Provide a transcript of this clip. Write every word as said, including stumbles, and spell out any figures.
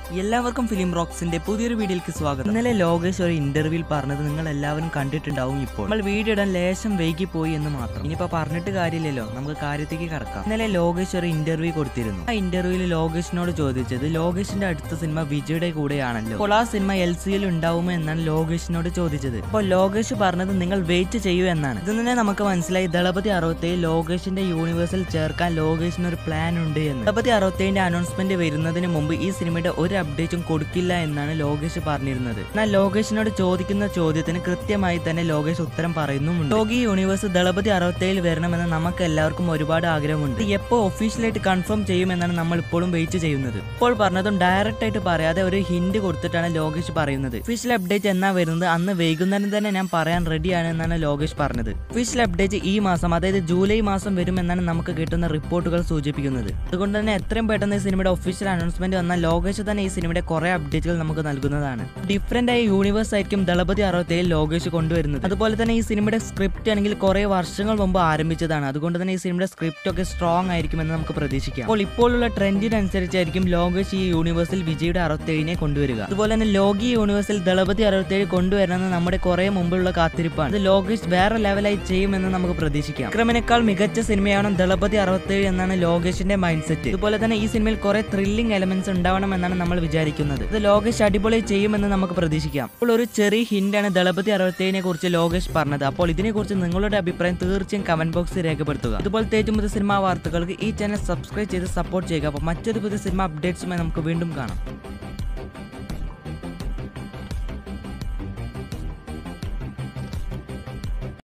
എല്ലാവർക്കും ഫിലിം റോക്സിന്റെ പുതിയൊരു വീഡിയോയിലേക്ക് സ്വാഗതം. ഇന്നലെ ലോകേഷ് ഒരു ഇന്റർവ്യൂവിൽ പറഞ്ഞത് നിങ്ങൾ എല്ലാവരും കണ്ടിട്ടുണ്ടാവും. ഇപ്പോൾ നമ്മൾ വീഡിയോ ഇടാൻ ലേശം വൈകി പോയി എന്ന് മാത്രം. ഇനിയിപ്പോ പറഞ്ഞിട്ട് കാര്യമില്ലല്ലോ, നമുക്ക് കാര്യത്തേക്ക് കടക്കാം. ഇന്നലെ ലോകേഷ് ഒരു ഇന്റർവ്യൂ കൊടുത്തിരുന്നു. ആ ഇന്റർവ്യൂവിൽ ലോകേഷിനോട് ചോദിച്ചത് ലോകേഷിന്റെ അടുത്ത സിനിമ വിജയുടെ കൂടെയാണല്ലോ, അപ്പോൾ ആ സിനിമ എൽ സിയിൽ ഉണ്ടാവുമോ എന്നാണ് ലോകേഷിനോട് ചോദിച്ചത്. അപ്പോൾ ലോകേഷ് പറഞ്ഞത് നിങ്ങൾ വെയിറ്റ് ചെയ്യൂ എന്നാണ്. ഇത് തന്നെ നമുക്ക് മനസ്സിലായി ദളപതി അറുപത്തേഴ് ലോകേഷിന്റെ യൂണിവേഴ്സിൽ ചേർക്കാൻ ലോകേഷിന് ഒരു പ്ലാൻ ഉണ്ട് എന്ന്. ദളപതി അറുപത്തേഴിന്റെ അനൗൺസ്മെന്റ് വരുന്നതിന് മുമ്പ് ഈ സിനിമയുടെ ഒരു അപ്ഡേറ്റും കൊടുക്കില്ല എന്നാണ് ലോകേഷ് പറഞ്ഞിരുന്നത്. എന്നാൽ ലോകേഷിനോട് ചോദിക്കുന്ന ചോദ്യത്തിന് കൃത്യമായി തന്നെ ലോകേഷ് ഉത്തരം പറയുന്നുമുണ്ട്. ലോകി യൂണിവേഴ്സ് ദളപതി അറുപത്തേഴിൽ വരണമെന്ന് നമുക്ക് എല്ലാവർക്കും ഒരുപാട് ആഗ്രഹമുണ്ട്. എപ്പോ ഒഫീഷ്യലായിട്ട് കൺഫേം ചെയ്യുമെന്നാണ് നമ്മൾ ഇപ്പോഴും വെയിറ്റ് ചെയ്യുന്നത്. ഇപ്പോൾ പറഞ്ഞതും ഡയറക്റ്റ് ആയിട്ട് പറയാതെ ഒരു ഹിന്റ് കൊടുത്തിട്ടാണ് ലോകേഷ് പറയുന്നത്. ഒഫീഷ്യൽ അപ്ഡേറ്റ് എന്നാ വരുന്നത് അന്ന് വൈകുന്നേരം തന്നെ ഞാൻ പറയാൻ റെഡിയാണ് എന്നാണ് ലോകേഷ് പറഞ്ഞത്. ഒഫീഷ്യൽ അപ്ഡേറ്റ് ഈ മാസം, അതായത് ജൂലൈ മാസം വരുമെന്നാണ് നമുക്ക് കിട്ടുന്ന റിപ്പോർട്ടുകൾ സൂചിപ്പിക്കുന്നത്. അതുകൊണ്ട് തന്നെ എത്രയും പെട്ടെന്ന് ഈ സിനിമയുടെ ഒഫീഷ്യൽ അനൗൺസ്മെന്റ് വന്നാൽ ലോകേഷ് തന്നെ ഈ സിനിമയുടെ കുറെ അപ്ഡേറ്റുകൾ നമുക്ക് നൽകുന്നതാണ്. ഡിഫറെന്റ് ആയ യൂണിവേഴ്സ് ആയിരിക്കും ദളപതി അറുപത്തേഴിൽ ലോകേഷ് കൊണ്ടുവരുന്നത്. അതുപോലെ തന്നെ ഈ സിനിമയുടെ സ്ക്രിപ്റ്റ് ആണെങ്കിൽ കുറെ വർഷങ്ങൾ മുമ്പ് ആരംഭിച്ചതാണ്. അതുകൊണ്ട് തന്നെ ഈ സിനിമയുടെ സ്ക്രിപ്റ്റ് ഒക്കെ സ്ട്രോങ് ആയിരിക്കുമെന്ന് നമുക്ക് പ്രതീക്ഷിക്കാം. അപ്പോൾ ഇപ്പോഴുള്ള ട്രെൻഡിനനുസരിച്ചായിരിക്കും ലോകേഷ് ഈ യൂണിവേഴ്സിൽ വിജയുടെ അറുപത്തേഴിനെ കൊണ്ടുവരിക. അതുപോലെ തന്നെ ലോകി യൂണിവേഴ്സിൽ ദളപതി അറുപത്തേഴ് കൊണ്ടുവരണമെന്ന് നമ്മുടെ കുറെ മുമ്പുള്ള കാത്തിരിപ്പാണ്. ഇത് ലോകേഷ് വേറെ ലെവലായി ചെയ്യുമെന്ന് നമുക്ക് പ്രതീക്ഷിക്കാം. വിക്രമിനേക്കാൾ മികച്ച സിനിമയാണ് ദളപതി അറുപത്തേഴ് എന്നാണ് ലോകേഷിന്റെ മൈൻഡ് സെറ്റ്. അതുപോലെ തന്നെ ഈ സിനിമയിൽ കുറെ ത്രില്ലിംഗ് എലമെന്റ്സ് ഉണ്ടാവണം എന്നാണ് നമ്മൾ വിചാരിക്കുന്നത്. ഇത് ലോകേഷ് അടിപൊളി ചെയ്യുമെന്ന് നമുക്ക് പ്രതീക്ഷിക്കാം. അപ്പോൾ ഒരു ചെറിയ ഹിന്റാണ് ദളപതി അറുപത്തേഴിനെ കുറിച്ച് ലോകേഷ് പറഞ്ഞത്. അപ്പോൾ ഇതിനെ കുറിച്ച് നിങ്ങളുടെ അഭിപ്രായം തീർച്ചയായും കമന്റ് ബോക്സിൽ രേഖപ്പെടുത്തുക. ഇതുപോലത്തെ ഏറ്റവും പുതിയ സിനിമാ വാർത്തകൾക്ക് ഈ ചാനൽ സബ്സ്ക്രൈബ് ചെയ്ത് സപ്പോർട്ട് ചെയ്യുക. അപ്പോൾ മറ്റൊരു പുതിയ സിനിമ അപ്ഡേറ്റ്സുമായി നമുക്ക് വീണ്ടും കാണാം.